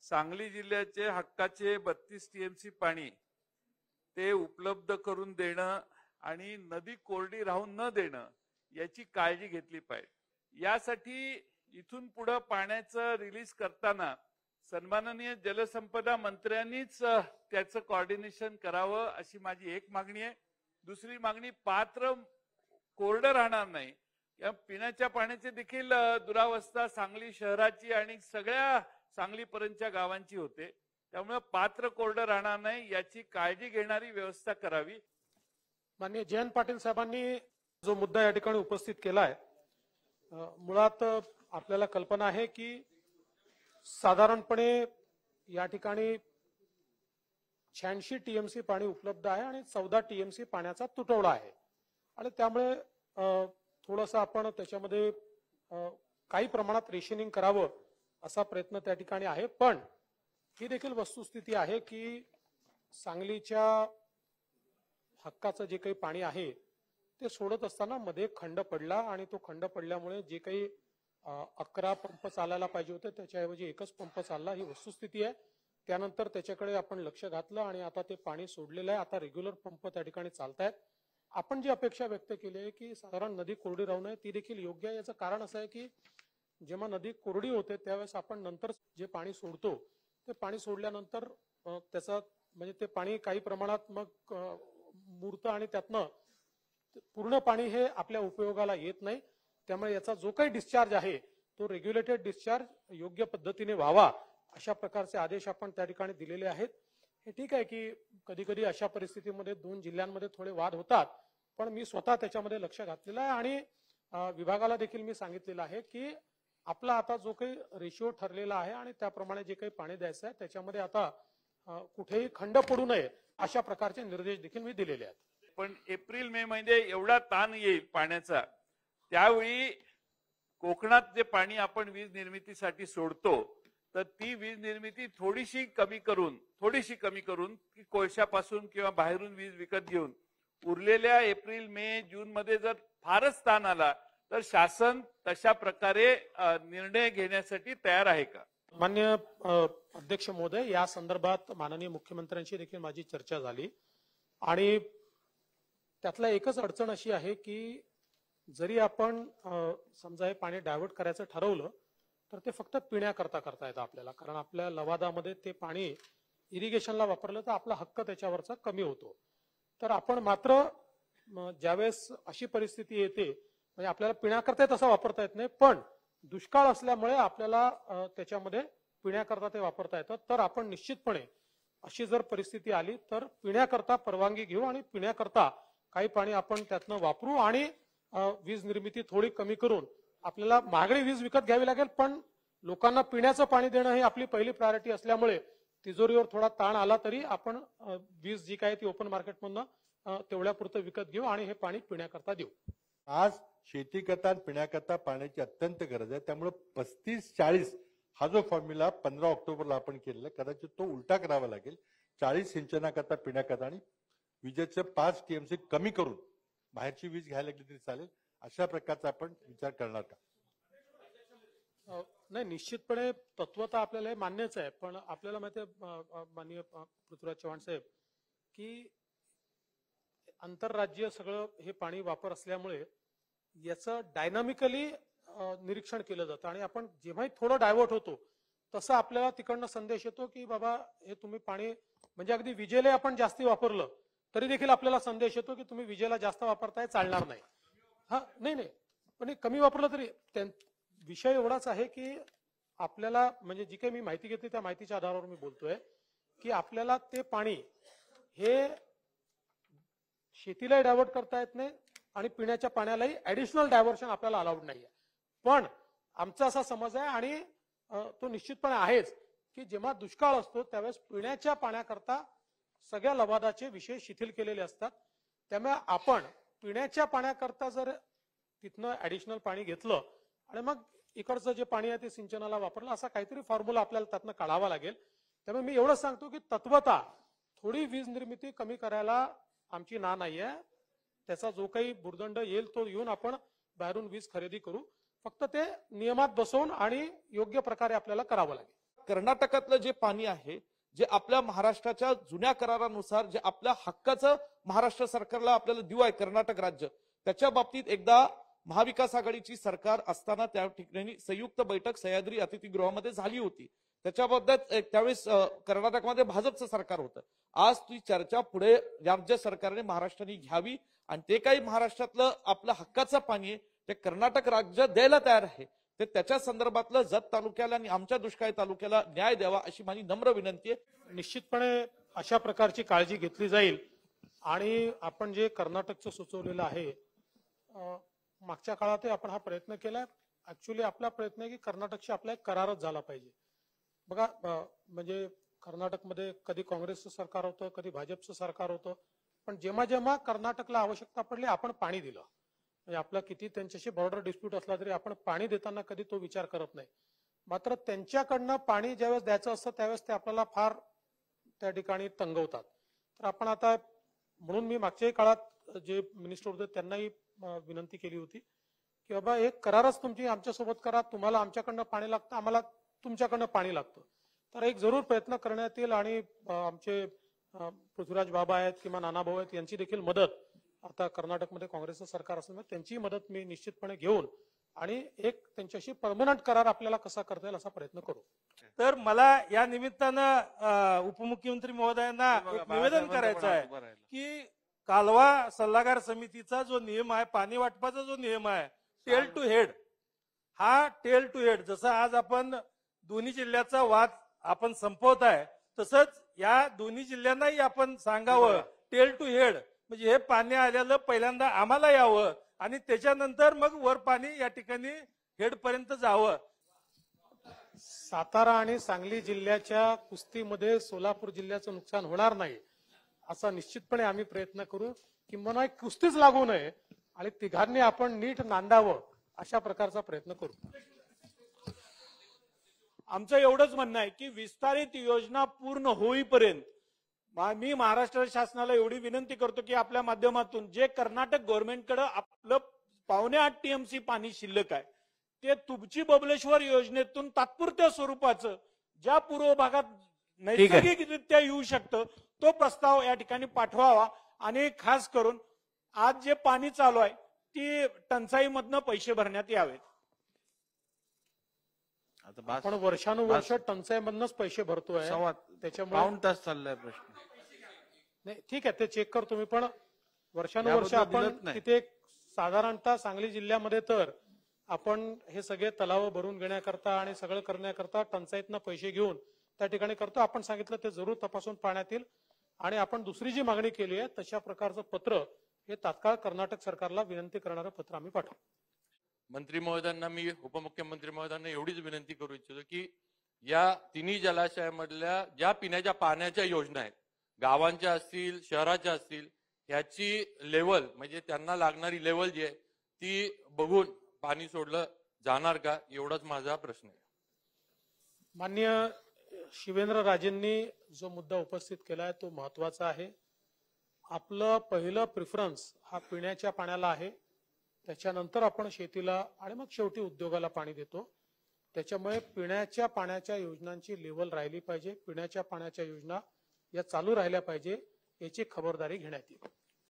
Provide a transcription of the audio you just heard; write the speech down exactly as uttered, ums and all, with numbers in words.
सांगली जिल्ह्याचे हक्काचे बत्तीस टीएमसी पाणी ते उपलब्ध करून देणं आणि नदी कोरडी राहून न देणं याची काळजी घेतली पाहिजे। यासाठी इथून पुढे पाण्याचं रिलीज करताना सन्माननीय जलसंपदा मंत्र्यांनीच त्याचं कोऑर्डिनेशन करावं अशी माझी एक मागणी आहे। दुसरी मागणी, पात्र कोरडं राहणार नाही या पिण्याच्या पाण्याची देखील दुरावस्था सांगली शहराची आणि सगळ्या सांगलीपर्यंतच्या गावांची होते, त्यामुळे पात्र कोरडं राहणार नाही याची काळजी घेणारी व्यवस्था करावी। माननीय जयंत पाटील साहेबांनी जो मुद्दा या ठिकाणी उपस्थित केला आहे, मुळात आपल्याला कल्पना आहे की साधारणपणे या ठिकाणी शहाऐंशी टीएमसी पाणी उपलब्ध आहे आणि चौदा टीएमसी पाण्याचा तुटवडा आहे आणि त्यामुळे थोडंसं आपण त्याच्यामध्ये काही प्रमाणात रेशनिंग करावं असा प्रयत्न त्या ठिकाणी आहे। पण ही देखील वस्तुस्थिती आहे की सांगलीच्या हक्काचं जे काही पाणी आहे ते सोडत असताना मध्ये खंड पडला आणि तो खंड पडल्यामुळे जे काही अकरा पंप चालायला पाहिजे होते त्याच्याऐवजी एकच पंप चालला, ही वस्तुस्थिती आहे। त्यानंतर त्याच्याकडे आपण लक्ष घातलं आणि आता ते पाणी सोडलेलं आहे, आता रेग्युलर पंप त्या ठिकाणी चालतायत। आपण जी अपेक्षा व्यक्त केली आहे की साधारण नदी कोरडी राहू नये ती देखील योग्य आहे। याचं कारण असं आहे की जेव्हा नदी कोरडी होते त्यावेळेस आपण नंतर जे पाणी सोडतो ते पाणी सोडल्यानंतर त्याचा म्हणजे ते पाणी काही प्रमाणात मग मुरतं आणि त्यातनं पूर्ण पाणी हे आपल्या उपयोगाला येत नाही। त्यामुळे याचा जो काही डिस्चार्ज आहे तो रेग्युलेटेड डिस्चार्ज योग्य पद्धतीने व्हावा अशा प्रकारचे आदेश आपण त्या ठिकाणी दिलेले आहेत। हे ठीक आहे की कधी कधी अशा परिस्थितीमध्ये दोन जिल्ह्यांमध्ये थोडे वाद होतात, पण मी स्वतः त्याच्यामध्ये लक्ष घातलेलं आहे आणि विभागाला देखील मी सांगितलेलं आहे की आपला आता जो काही रेशिओ ठरलेला आहे आणि त्याप्रमाणे जे काही पाणी द्यायचं आहे त्याच्यामध्ये आता कुठेही खंड पडू नये अशा प्रकारचे निर्देश देखील मी दिलेले आहेत। पण एप्रिल मे मध्ये एवढा ताण येईल पाण्याचा, त्यावेळी कोकणात जे पाणी आपण वीज निर्मितीसाठी सोडतो तर ती वीज निर्मिती थोडीशी कमी करून थोडीशी कमी करून की कोळशापासून किंवा बाहेरून वीज विकत घेऊन उरलेल्या एप्रिल मे जून मध्ये जर फारच ताण आला तर शासन तशा प्रकारे निर्णय घेण्यासाठी तयार आहे का? माननीय अध्यक्ष महोदय, या संदर्भात माननीय मुख्यमंत्र्यांशी देखील माझी चर्चा झाली आणि त्यातला एकच अडचण अशी आहे की जरी आपण समजा हे पाणी डायव्हर्ट करायचं ठरवलं तर ते फक्त पिण्याकरता करता येतं आपल्याला, कारण आपल्या लवादामध्ये ते पाणी इरिगेशनला वापरलं तर आपला हक्क त्याच्यावरचा कमी होतो। तर आपण मात्र ज्यावेळेस अशी परिस्थिती येते म्हणजे आपल्याला पिण्याकरता तसा वापरता येत नाही, पण दुष्काळ असल्यामुळे आपल्याला त्याच्यामध्ये पिण्याकरता ते वापरता येतं, तर आपण निश्चितपणे अशी जर परिस्थिती आली तर पिण्याकरता परवानगी घेऊ आणि पिण्याकरता काही पाणी आपण त्यातनं वापरू आणि वीज निर्मिती थोडी कमी करून आपल्याला महागडी वीज विकत घ्यावी लागेल, पण लोकांना पिण्याचं पाणी देणं ही आपली पहिली प्रायोरिटी असल्यामुळे तिजोरीवर थोडा ताण आला तरी आपण वीज जी काय ती ओपन मार्केटमधनं तेवढ्या पुरतं विकत घेऊ आणि हे पाणी पिण्याकरता देऊ। आज शेती करता पिण्याकरता पाण्याची अत्यंत गरज आहे, त्यामुळे पस्तीस चाळीस हा जो फॉर्म्युला पंधरा ऑक्टोबरला आपण केलेला कदाचित तो उलटा करावा लागेल। चाळीस सिंचनाकरता पिण्याकरता आणि विजेचं पाच टीएमसी कमी करून बाहेरची वीज घ्यायला लागली तरी चालेल, अशा प्रकारचा आपण विचार करणार का? नाही, निश्चितपणे तत्वता आपल्याला मान्यच आहे, पण आपल्याला माहिती आहे माननीय पृथ्वीराज चव्हाण साहेब की आंतरराज्य सगळं हे पाणी वापर असल्यामुळे याचं डायनामिकली निरीक्षण केलं जातं आणि आपण जेव्हाही थोडं डायव्हर्ट होतो तसं आपल्याला तिकडनं संदेश येतो की बाबा हे तुम्ही पाणी म्हणजे अगदी विजेला आपण जास्ती वापरलं तरी देखील आपल्याला संदेश येतो की तुम्ही विजेला जास्त वापरताय, चालणार नाही। हा नाही नाही पण कमी वापरलं तरी विषय एवढाच आहे की आपल्याला म्हणजे जी काही मी माहिती घेतली त्या माहितीच्या आधारावर मी बोलतोय की आपल्याला ते पाणी हे शेतीलाही डायव्हर्ट करता येत नाही आणि पिण्याच्या पाण्यालाही ऍडिशनल डायव्हर्शन आपल्याला अलाउड नाहीये। पण आमचा असा समज आहे आणि तो निश्चितपणे आहेच की जेव्हा दुष्काळ असतो त्यावेळेस पिण्याच्या पाण्याकरता सगळ्या लवादाचे विषय शिथिल केलेले असतात, त्यामुळे आपण पिण्याच्या पाण्याकरता जर तिथनं ऍडिशनल पाणी घेतलं आणि मग इकडचं जे पाणी आहे ते सिंचनाला वापरलं असा काहीतरी फॉर्म्युला आपल्याला त्यातनं काढावा लागेल। त्यामुळे मी एवढंच सांगतो की तत्वता थोडी वीज निर्मिती कमी करायला आमची ना नाहीये, त्याचा जो काही भुर्दंड येईल तो येऊन आपण बाहेरून वीज खरेदी करू, फक्त ते नियमात बसवून आणि योग्य प्रकारे आपल्याला करावं लागेल। कर्नाटकातलं जे पाणी आहे, जे आपल्या महाराष्ट्राच्या जुन्या करारानुसार जे आपल्या हक्काचं महाराष्ट्र सरकारला आपल्याला देऊ आहे कर्नाटक राज्य, त्याच्या बाबतीत एकदा महाविकास आघाडीची सरकार असताना त्या ठिकाणी संयुक्त बैठक सह्याद्री अतिथीगृहामध्ये झाली होती. त्याच्याबद्दल त्यावेळेस कर्नाटकमध्ये भाजपचं सरकार होतं. आज ती चर्चा पुढे राज्य सरकारने महाराष्ट्राने घ्यावी आणि ते काही महाराष्ट्रातलं आपलं हक्काचं पाणी आहे ते कर्नाटक राज्य द्यायला तयार आहे, ते त्याच्या संदर्भातलं जत तालुक्याला आणि आमच्या दुष्काळी तालुक्याला न्याय द्यावा अशी माझी नम्र विनंती आहे. निश्चितपणे अशा प्रकारची काळजी घेतली जाईल आणि आपण जे कर्नाटकचं सुचवलेलं आहे, मागच्या काळात आपण हा प्रयत्न केलाय. ऍक्च्युली आपला प्रयत्न आहे की कर्नाटकशी आपला एक करारच झाला पाहिजे. बघा, म्हणजे कर्नाटकमध्ये कधी काँग्रेसचं सरकार होतं, कधी भाजपचं सरकार होतं, पण जेव्हा जेव्हा कर्नाटकला आवश्यकता पडली आपण पाणी दिलं. म्हणजे आपला किती त्यांच्याशी बॉर्डर डिस्प्यूट असला तरी आपण पाणी देताना कधी तो विचार करत नाही. मात्र त्यांच्याकडनं पाणी ज्यावेळेस द्यायचं असतं त्यावेळेस ते आपल्याला फार त्या ठिकाणी तंगवतात. तर आपण आता, म्हणून मी मागच्याही काळात जे मिनिस्टर होते त्यांनाही विनंती केली होती की बाबा एक करारच तुमची आमच्यासोबत करा, तुम्हाला आमच्याकडनं पाणी लागतं, आम्हाला तुमच्याकडनं पाणी लागतं. तर एक जरूर प्रयत्न करण्यात येईल आणि आमचे पृथ्वीराज बाबा आहेत किंवा नानाभाऊ आहेत यांची देखील मदत, आता कर्नाटकमध्ये काँग्रेसचं सरकार असल्यामुळे त्यांची मदत मी निश्चितपणे घेऊन आणि एक त्यांच्याशी परमनंट करार आपल्याला कसा करता येईल असा प्रयत्न करू. तर मला या निमित्तानं उपमुख्यमंत्री महोदयांना एक निवेदन करायचं आहे की कालवा सल्लागार समितीचा जो नियम आहे, पाणी वाटपाचा जो नियम आहे, टेल टू हेड, हा टेल टू हेड जसं आज आपण दोन्ही जिल्ह्याचा वाद आपण संपवत आहे, तसंच या दोन्ही जिल्ह्यांनाही आपण सांगावं टेल टू हेड, म्हणजे हे पाणी आलेलं पहिल्यांदा आम्हाला यावं आणि त्याच्यानंतर मग वर पाणी या ठिकाणी हेड पर्यंत जावं. सातारा आणि सांगली जिल्ह्याच्या कुस्तीमध्ये सोलापूर जिल्ह्याचं नुकसान होणार नाही असा निश्चितपणे आम्ही प्रयत्न करू. किंबहुना एक कुस्तीच लागू नये आणि तिघांनी आपण नीट नांदावं अशा प्रकारचा प्रयत्न करू. आमचं एवढंच म्हणणं आहे की विस्तारित योजना पूर्ण होईपर्यंत मी महाराष्ट्र शासनाला एवढी विनंती करतो की आपल्या माध्यमातून जे कर्नाटक गव्हर्नमेंटकडे आपलं पावणे आठ टीएमसी पाणी शिल्लक आहे ते तुमची बबलेश्वर योजनेतून तात्पुरत्या स्वरूपाचं ज्या पूर्व भागात नैसर्गिकरित्या येऊ शकतं तो प्रस्ताव या ठिकाणी पाठवावा आणि खास करून आज जे पाणी चालू आहे ती टंचाईमधनं पैसे भरण्यात यावेत. आपण वर्षानुवर्ष टंचाईमधनच पैसे भरतोय, त्याच्यामुळे पाऊण तास चाललाय प्रश्न. नाही ठीक आहे, ते चेक करतो मी, पण वर्षानुवर्ष आपण तिथे साधारणतः सांगली जिल्ह्यामध्ये तर आपण हे सगळे तलाव भरून घेण्याकरता आणि सगळं करण्याकरता टंचाईतनं पैसे घेऊन त्या ठिकाणी करतो. आपण सांगितलं ते जरूर तपासून पाहण्यात येईल आणि आपण दुसरी जी मागणी केली आहे तशा प्रकारचं पत्र हे तात्काळ कर्नाटक सरकारला विनंती करणारं पत्र आम्ही पाठवू. मंत्री महोदयांना मी उपमुख्यमंत्री महोदयांना एवढीच विनंती करू इच्छितो की या तिन्ही जलाशयामधल्या ज्या पिण्याच्या पाण्याच्या योजना आहेत, गावांच्या असतील शहराच्या असतील, ह्याची लेवल म्हणजे त्यांना लागणारी लेवल जी आहे ती बघून पाणी सोडलं जाणार का, एवढाच माझा प्रश्न आहे. माननीय शिवेंद्र राजेंनी जो मुद्दा उपस्थित केलाय तो महत्वाचा आहे. आपलं पहिलं प्रिफरन्स हा पिण्याच्या पाण्याला आहे, त्याच्यानंतर आपण शेतीला आणि मग शेवटी उद्योगाला पाणी देतो. त्याच्यामुळे पिण्याच्या पाण्याच्या योजनांची लेवल राहिली पाहिजे, पिण्याच्या पाण्याच्या योजना या चालू राहिल्या पाहिजे याची खबरदारी घेण्यात येईल.